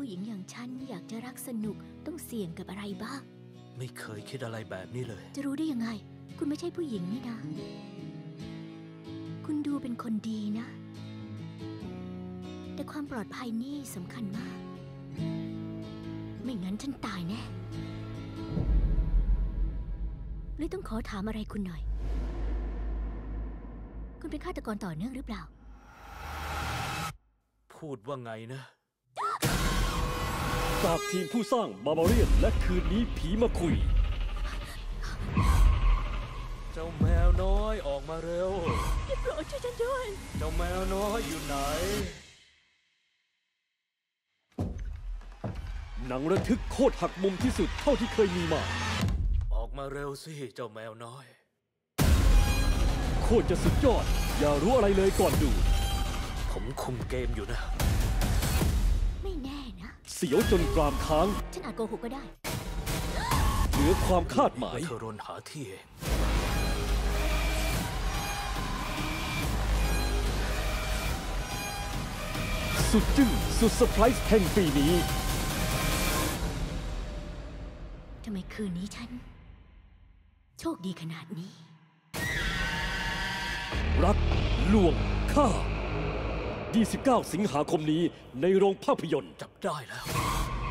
ผู้หญิงอย่างฉันอยากจะรักสนุกต้องเสี่ยงกับอะไรบ้างไม่เคยคิดอะไรแบบนี้เลยจะรู้ได้ยังไงคุณไม่ใช่ผู้หญิงนี่นะคุณดูเป็นคนดีนะแต่ความปลอดภัยนี่สำคัญมากไม่งั้นฉันตายแน่เลยต้องขอถามอะไรคุณหน่อยคุณเป็นฆาตกรต่อเนื่องหรือเปล่าพูดว่าไงนะจากทีมผู้สร้างบาร์บาเรียนและคืนนี้ผีมาคุยเจ้าแมวน้อยออกมาเร็วได้โปรดช่วยฉันด้วยเจ้าแมวน้อยอยู่ไหนหนังระทึกโคตรหักมุมที่สุดเท่าที่เคยมีมาออกมาเร็วสิเจ้าแมวน้อยโคตรจะสุดยอดอย่ารู้อะไรเลยก่อนดูผมคุมเกมอยู่นะไม่แน่นะเสียวจนกรามค้างฉันอาจโกหกก็ได้เหนือความคาดหมายเธอรนหาที่เองสุดจึ้งสุดเซอร์ไพรส์แห่งปีนี้ทำไมคืนนี้ฉันโชคดีขนาดนี้รักลวงฆ่า29 สิงหาคมนี้ในโรงภาพยนตร์จับได้แล้ว